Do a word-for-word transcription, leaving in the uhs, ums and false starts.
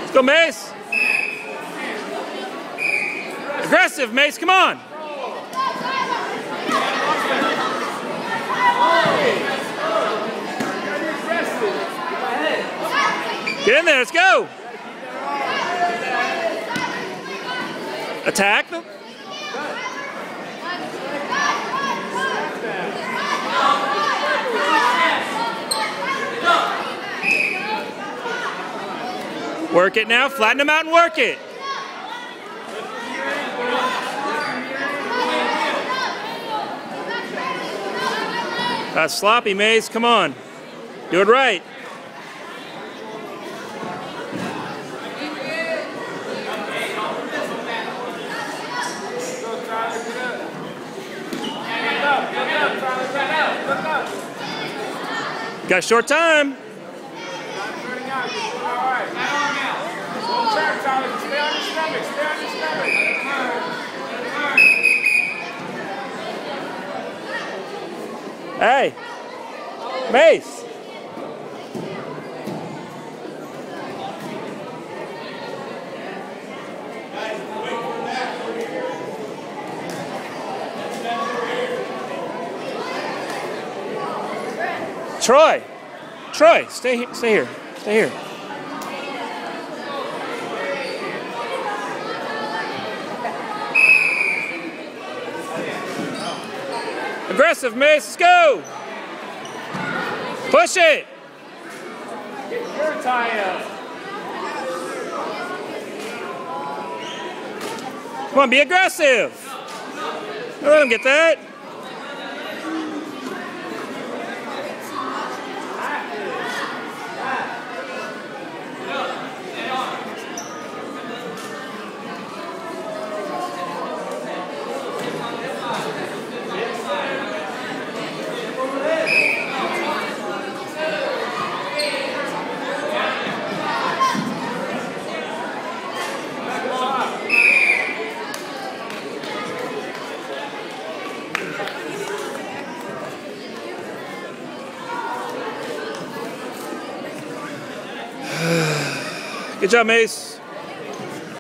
Let's go, Mace. Aggressive, Mace, come on. Get in there, let's go. Attack them. Work it now, flatten them out and work it. That's sloppy, Mace, come on. Do it right. Got a short time. Hey, Mace. Troy, Troy, stay here, stay here, stay here. Aggressive, Mace, let's go. Push it. Get your tie up. Come on, be aggressive. Don't let him get that. Good job, Mace.